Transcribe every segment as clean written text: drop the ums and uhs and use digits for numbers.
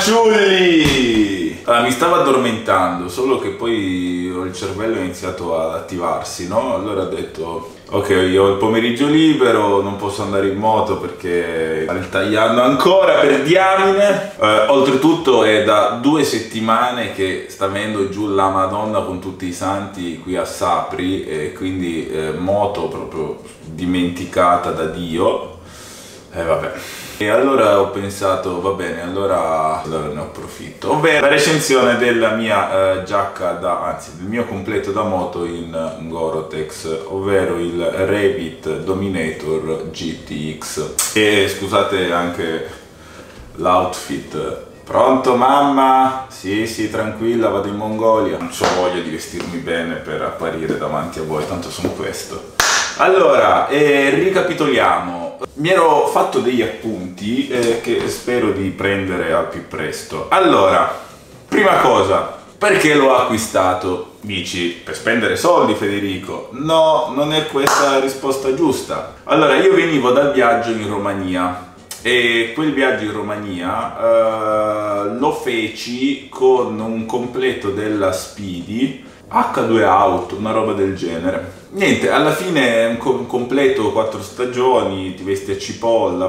fanciulli! Allora, mi stavo addormentando, solo che poi il cervello ha iniziato ad attivarsi, no? Allora ho detto, ok, io ho il pomeriggio libero, non posso andare in moto perché sta ritagliando ancora per diamine. Oltretutto è da 2 settimane che sta venendo giù la Madonna con tutti i santi qui a Sapri, e quindi moto proprio dimenticata da Dio. Vabbè. E allora ho pensato, va bene, allora ne approfitto. Ovvero la recensione della mia giacca anzi, del mio completo da moto in Gore-Tex, ovvero il Revit Dominator GTX. E scusate anche l'outfit. Pronto mamma? Sì, sì, tranquilla, vado in Mongolia. Non ho voglia di vestirmi bene per apparire davanti a voi, tanto sono questo. Allora, ricapitoliamo. Mi ero fatto degli appunti che spero di prendere al più presto. Allora, prima cosa, perché l'ho acquistato? Dici, per spendere soldi, Federico? No, non è questa la risposta giusta. Allora, io venivo dal viaggio in Romania e quel viaggio in Romania lo feci con un completo della Speedy H2 Auto, una roba del genere. Niente, alla fine è un completo 4 stagioni, ti vesti a cipolla,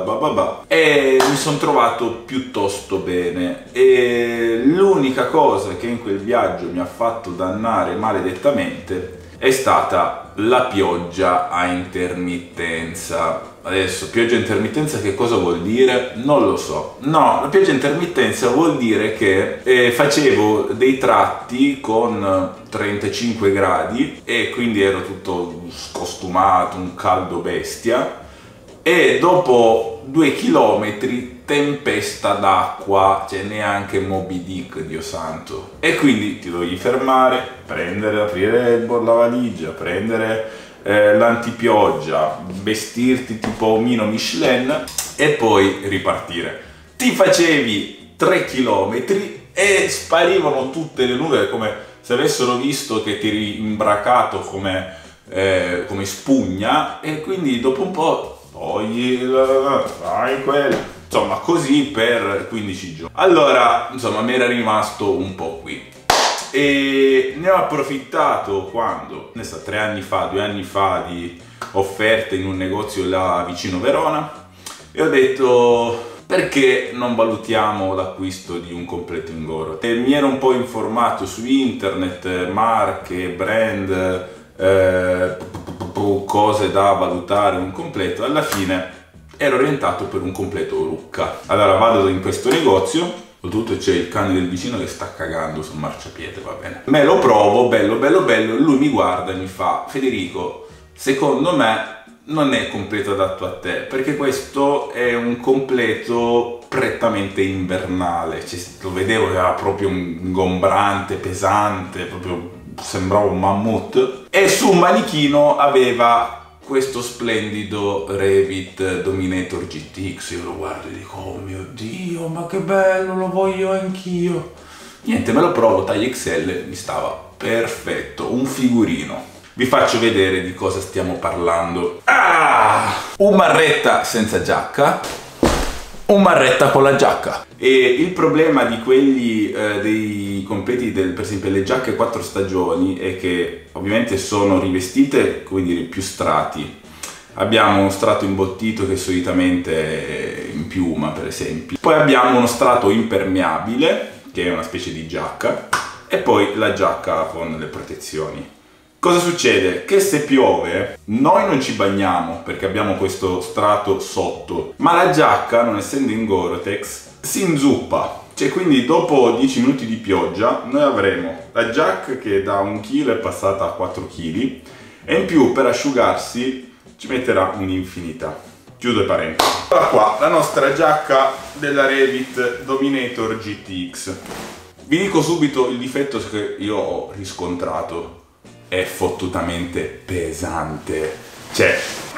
e mi sono trovato piuttosto bene. E l'unica cosa che in quel viaggio mi ha fatto dannare maledettamente è stata la pioggia a intermittenza. Adesso, pioggia a intermittenza che cosa vuol dire? Non lo so. No, la pioggia a intermittenza vuol dire che facevo dei tratti con 35 gradi e quindi ero tutto scostumato, un caldo bestia, e dopo 2 chilometri tempesta d'acqua, cioè neanche Moby Dick, Dio santo. E quindi ti dovevi fermare, aprire il lavaligia, prendere l'antipioggia, vestirti tipo omino Michelin e poi ripartire. Ti facevi 3 chilometri e sparivano tutte le nuvole, come se avessero visto che ti eri imbracato come spugna, e quindi dopo un po' fai quello, insomma, così per 15 giorni. Allora, insomma, mi era rimasto un po' qui. E ne ho approfittato quando, 2 anni fa, di offerte in un negozio là vicino Verona, e ho detto, perché non valutiamo l'acquisto di un completo in Goro? E mi ero un po' informato su internet, marche, brand, cose da valutare un completo. Alla fine ero orientato per un completo Lucca. Allora vado in questo negozio. Oltretutto c'è il cane del vicino che sta cagando sul marciapiede, va bene. Me lo provo, bello, lui mi guarda e mi fa, Federico, secondo me non è completo adatto a te, perché questo è un completo prettamente invernale. Cioè, lo vedevo che era proprio un ingombrante, pesante, proprio sembrava un mammut, e su un manichino aveva questo splendido Revit Dominator GTX. Io lo guardo e dico, oh mio Dio, ma che bello, lo voglio anch'io. Niente, me lo provo, taglia XL, mi stava perfetto, un figurino. Vi faccio vedere di cosa stiamo parlando. Un marretta senza giacca, un marretta con la giacca. E il problema di quelli dei completi per esempio le giacche 4 stagioni è che ovviamente sono rivestite, come dire, più strati. Abbiamo uno strato imbottito che solitamente è in piuma, per esempio. Poi abbiamo uno strato impermeabile, che è una specie di giacca, e poi la giacca con le protezioni. Cosa succede? Che se piove noi non ci bagniamo perché abbiamo questo strato sotto, ma la giacca, non essendo in Gore-Tex, si inzuppa. Cioè, quindi dopo 10 minuti di pioggia noi avremo la giacca che da 1 chilo è passata a 4 kg, e in più per asciugarsi ci metterà un'infinità. Chiudo le parentesi. Eccola qua, la nostra giacca della Revit Dominator GTX. Vi dico subito il difetto che io ho riscontrato. È fottutamente pesante. Cioè,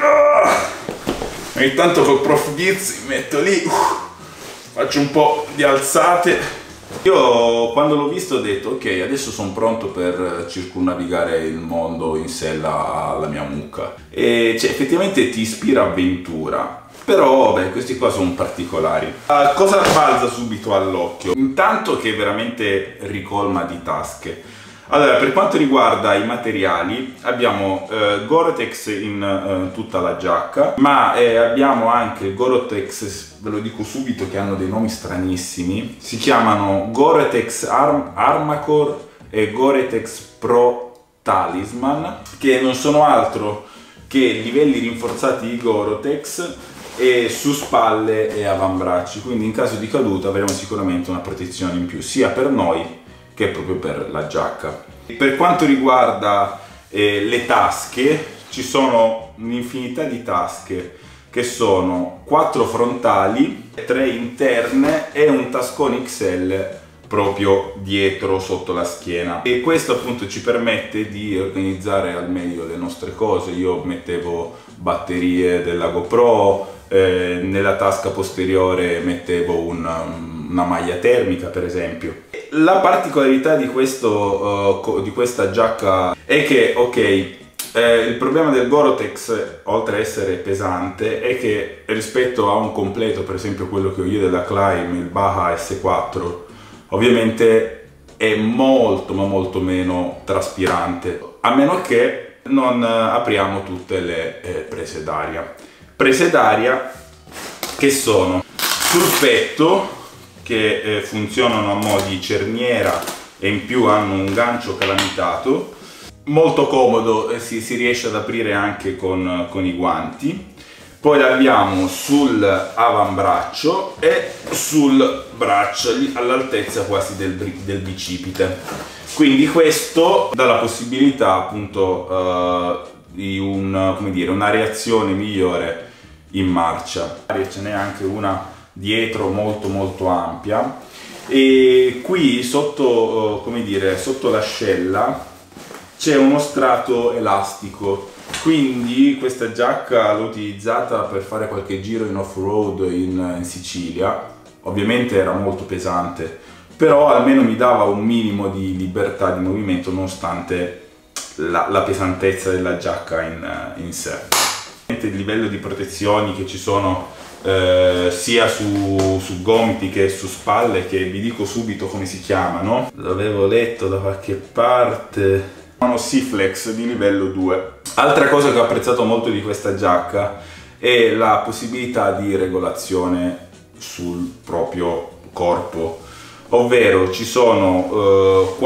ogni tanto col Prof Giz mi metto lì, faccio un po' di alzate. Io quando l'ho visto ho detto, ok, adesso sono pronto per circumnavigare il mondo in sella alla mia mucca. E cioè, effettivamente ti ispira avventura. Però beh, questi qua sono particolari. Cosa balza subito all'occhio? Intanto che veramente ricolma di tasche. Allora, per quanto riguarda i materiali, abbiamo Gore-Tex in tutta la giacca, ma abbiamo anche il Gore-Tex, ve lo dico subito che hanno dei nomi stranissimi, si chiamano Gore-Tex Armacore e Gore-Tex Pro Talisman, che non sono altro che livelli rinforzati di Gore-Tex e su spalle e avambracci, quindi in caso di caduta avremo sicuramente una protezione in più, sia per noi che proprio per la giacca. Per quanto riguarda le tasche, ci sono un'infinità di tasche che sono 4 frontali, 3 interne e un tascone XL proprio dietro sotto la schiena, e questo appunto ci permette di organizzare al meglio le nostre cose. Io mettevo batterie della GoPro, nella tasca posteriore mettevo una maglia termica per esempio. La particolarità di questa giacca è che, ok, il problema del Gore-Tex, oltre a essere pesante, è che rispetto a un completo, per esempio quello che ho io della Climb, il Baja S4, ovviamente è molto ma molto meno traspirante, a meno che non apriamo tutte le prese d'aria. Prese d'aria che sono sul petto, che funzionano a mo' di cerniera e in più hanno un gancio calamitato, molto comodo, si riesce ad aprire anche con i guanti. Poi l'abbiamo sull'avambraccio e sul braccio, all'altezza quasi del bicipite. Quindi questo dà la possibilità appunto di una reazione migliore in marcia. Ce n'è anche una dietro molto ampia, e qui sotto, sotto l'ascella c'è uno strato elastico, quindi questa giacca l'ho utilizzata per fare qualche giro in off-road in Sicilia. Ovviamente era molto pesante, però almeno mi dava un minimo di libertà di movimento nonostante la pesantezza della giacca in sé. Il livello di protezioni che ci sono sia su gomiti che su spalle, che vi dico subito come si chiamano, l'avevo letto da qualche parte, sono Seaflex di livello 2. Altra cosa che ho apprezzato molto di questa giacca è la possibilità di regolazione sul proprio corpo, ovvero ci sono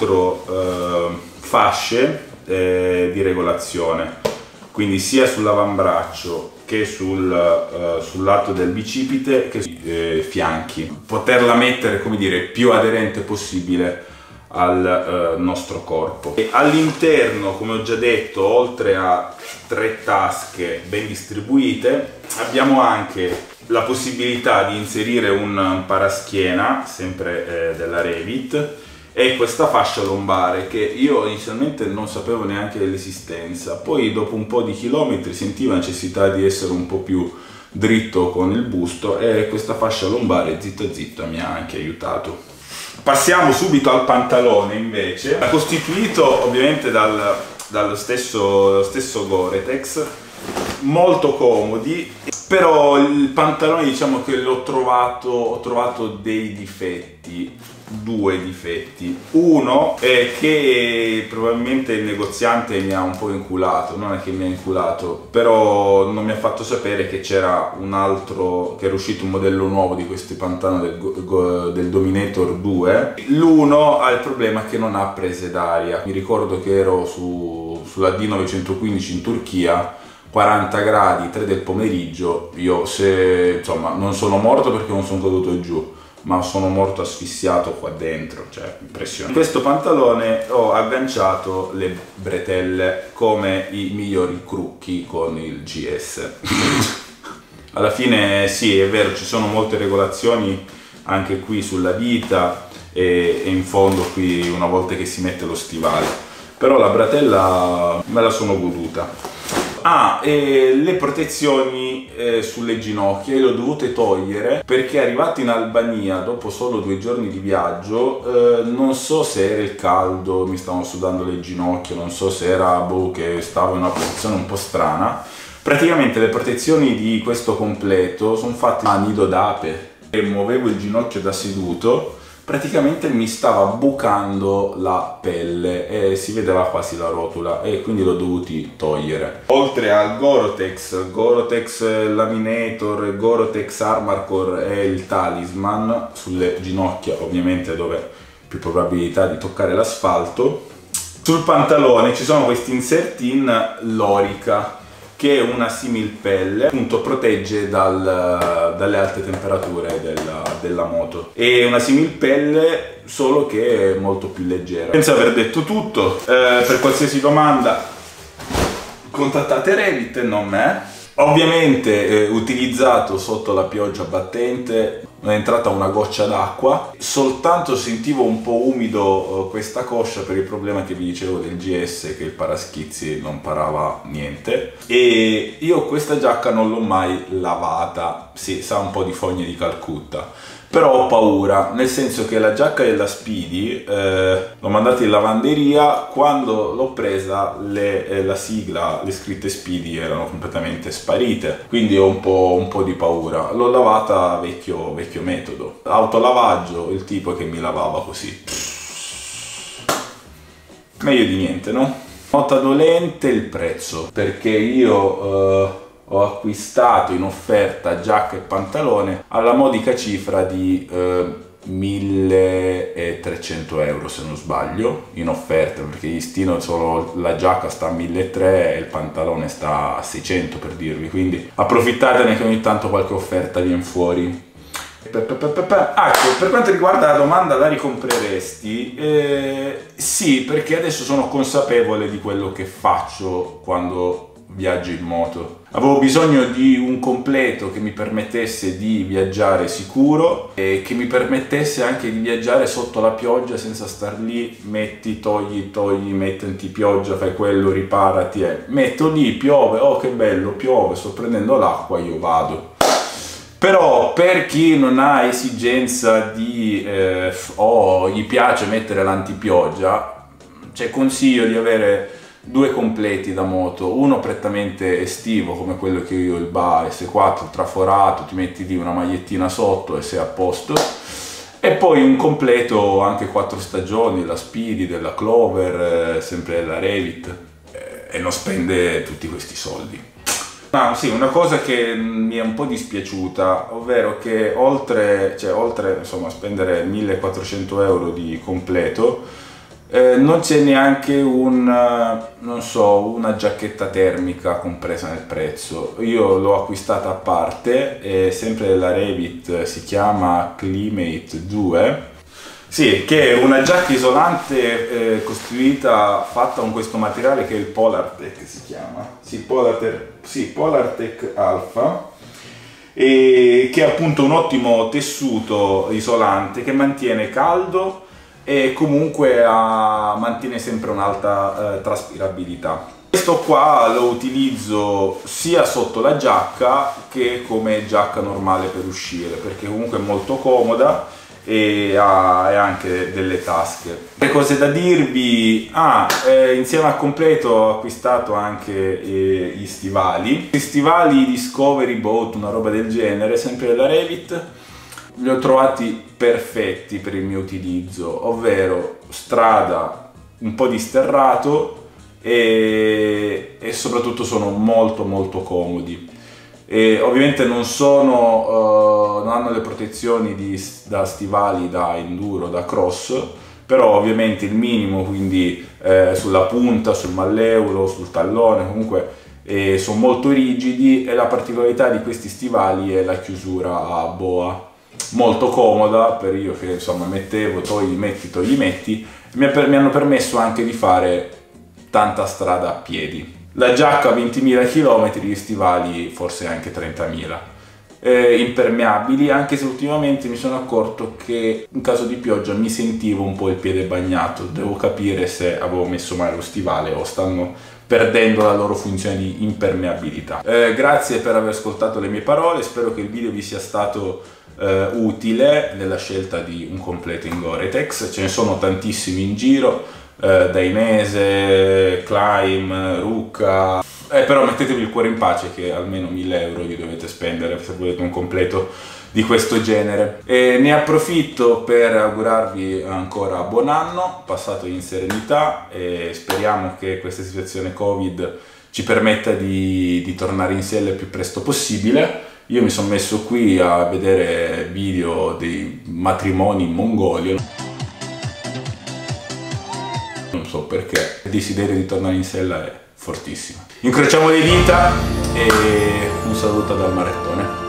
4 fasce di regolazione, quindi sia sull'avambraccio che sul lato del bicipite che sui fianchi. Poterla mettere, più aderente possibile al nostro corpo. E all'interno, come ho già detto, oltre a 3 tasche ben distribuite, abbiamo anche la possibilità di inserire un paraschiena, sempre della Revit, e questa fascia lombare che io inizialmente non sapevo neanche dell'esistenza, poi dopo un po' di chilometri sentivo la necessità di essere un po' più dritto con il busto, e questa fascia lombare zitta mi ha anche aiutato. Passiamo subito al pantalone invece, costituito ovviamente dallo stesso Gore-Tex, molto comodi, però il pantalone diciamo che ho trovato dei difetti, 2 difetti. Uno è che probabilmente il negoziante mi ha un po' inculato, non è che mi ha inculato, però non mi ha fatto sapere che c'era che era uscito un modello nuovo di questi pantaloni del Dominator 2. L'uno ha il problema che non ha prese d'aria. Mi ricordo che ero sulla D915 in Turchia, 40 gradi, 3 del pomeriggio, insomma non sono morto perché non sono caduto giù, ma sono morto asfissiato qua dentro, cioè impressionante. In questo pantalone ho agganciato le bretelle come i migliori crucchi con il GS. Alla fine sì, è vero, ci sono molte regolazioni anche qui sulla vita e in fondo qui una volta che si mette lo stivale, però la bretella me la sono goduta. E le protezioni sulle ginocchia le ho dovute togliere perché arrivato in Albania dopo solo 2 giorni di viaggio, non so se era il caldo, mi stavano sudando le ginocchia, non so se era che stavo in una posizione un po' strana, Praticamente le protezioni di questo completo sono fatte a nido d'ape e muovevo il ginocchio da seduto, praticamente mi stava bucando la pelle e si vedeva quasi la rotula e quindi l'ho dovuti togliere. Oltre al Gore-Tex Laminator, Gore-Tex Armorcore e il Talisman sulle ginocchia, ovviamente dove più probabilità di toccare l'asfalto. Sul pantalone ci sono questi inserti in lorica, che è una similpelle, appunto protegge dalle alte temperature della moto. È una similpelle solo che è molto più leggera. Penso aver detto tutto. Per qualsiasi domanda contattate Revit e non me. Ovviamente utilizzato sotto la pioggia battente, non è entrata una goccia d'acqua, soltanto sentivo un po' umido questa coscia per il problema che vi dicevo del GS, che il paraschizzi non parava niente, e io questa giacca non l'ho mai lavata, sì, sa un po' di fogne di Calcutta, però ho paura, nel senso che la giacca della Speedy l'ho mandata in lavanderia, quando l'ho presa la sigla, le scritte Speedy erano completamente sparite, quindi ho un po' di paura. L'ho lavata vecchio metodo, autolavaggio, il tipo che mi lavava così. Meglio di niente, no? Nota dolente il prezzo, perché io ho acquistato in offerta giacca e pantalone alla modica cifra di 1300 euro, se non sbaglio, in offerta, perché gli stino solo la giacca sta a 1300 e il pantalone sta a 600, per dirvi, quindi approfittatene che ogni tanto qualche offerta viene fuori. Per quanto riguarda la domanda, la ricompreresti? Sì, perché adesso sono consapevole di quello che faccio quando viaggio in moto. Avevo bisogno di un completo che mi permettesse di viaggiare sicuro e che mi permettesse anche di viaggiare sotto la pioggia senza star lì, metti, togli, metti antipioggia, fai quello, riparati, metto lì, piove, oh che bello, piove, sto prendendo l'acqua, io vado. Però per chi non ha esigenza di gli piace mettere l'antipioggia, c'è consiglio di avere due completi da moto, uno prettamente estivo come quello che io ho, il BA S4 traforato, ti metti lì una magliettina sotto e sei a posto, e poi un completo anche 4 stagioni, la Speedy, della Clover, sempre della Revit, e non spende tutti questi soldi. No, sì, una cosa che mi è un po' dispiaciuta, ovvero che oltre insomma, a spendere 1400 euro di completo, non c'è neanche non so, una giacchetta termica compresa nel prezzo. Io l'ho acquistata a parte, sempre della Revit, si chiama Climate 2. Sì, che è una giacca isolante fatta con questo materiale che è il Polartec, si chiama. Sì, Polartec Alpha, e che è appunto un ottimo tessuto isolante che mantiene caldo e comunque mantiene sempre un'alta traspirabilità. Questo qua lo utilizzo sia sotto la giacca che come giacca normale per uscire, perché comunque è molto comoda e ha anche delle tasche. Che cose da dirvi? Insieme al completo ho acquistato anche gli stivali. Gli stivali Discovery Boat, una roba del genere, sempre della Revit. Li ho trovati perfetti per il mio utilizzo, ovvero strada, un po' di sterrato e soprattutto sono molto comodi. E ovviamente non hanno le protezioni da stivali da enduro, da cross, però ovviamente il minimo, quindi sulla punta, sul malleolo, sul tallone, comunque sono molto rigidi, e la particolarità di questi stivali è la chiusura a boa, molto comoda per io che insomma mettevo, togli, metti, mi hanno permesso anche di fare tanta strada a piedi. La giacca 20.000 km, gli stivali forse anche 30.000. Impermeabili, anche se ultimamente mi sono accorto che in caso di pioggia mi sentivo un po' il piede bagnato. Devo capire se avevo messo male lo stivale o stanno perdendo la loro funzione di impermeabilità. Grazie per aver ascoltato le mie parole, spero che il video vi sia stato utile nella scelta di un completo in Gore-Tex. Ce ne sono tantissimi in giro, Dainese, Climb, Rucca. Però mettetevi il cuore in pace che almeno 1000 euro li dovete spendere se volete un completo di questo genere. E ne approfitto per augurarvi ancora buon anno, passato in serenità, e speriamo che questa situazione Covid ci permetta di tornare in selle il più presto possibile. Io mi sono messo qui a vedere video dei matrimoni in Mongolia. Non so perché, il desiderio di tornare in sella è fortissimo. Incrociamo le dita e un saluto dal Marettone.